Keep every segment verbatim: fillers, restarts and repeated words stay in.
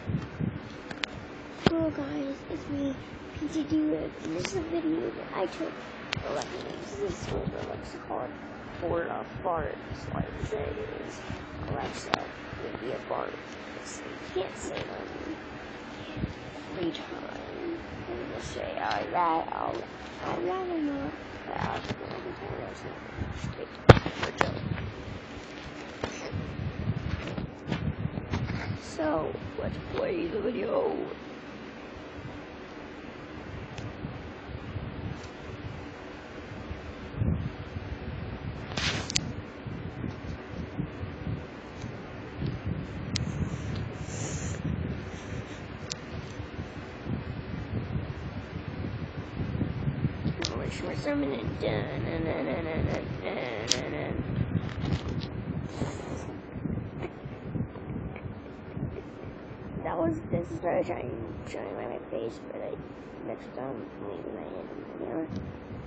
Hello guys, it's me, P T D Whip, and this is a video that I took eleven days. This is Roblox called For a Fart. So I say is Alexa, give me a fart. You can't say them every time. I'm gonna say I'd rather, I'll, I'd rather not. But I'll just go every time there's nothing straight for a joke. So let's play the video. We're summoning. That was this is what I was trying showing by my face, but I next time leaving my hand in the camera.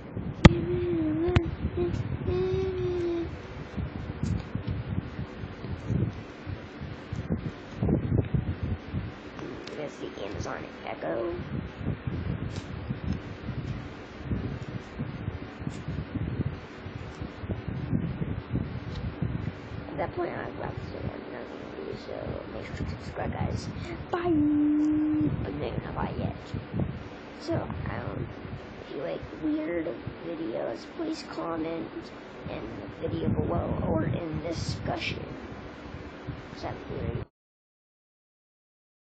You're gonna see Amazon Echo. At that point, I was about to say I'm not gonna do so. Make sure to subscribe, guys. Bye. But no, not bye yet. So, um, if you like weird videos, please comment in the video below or in discussion. Is that weird?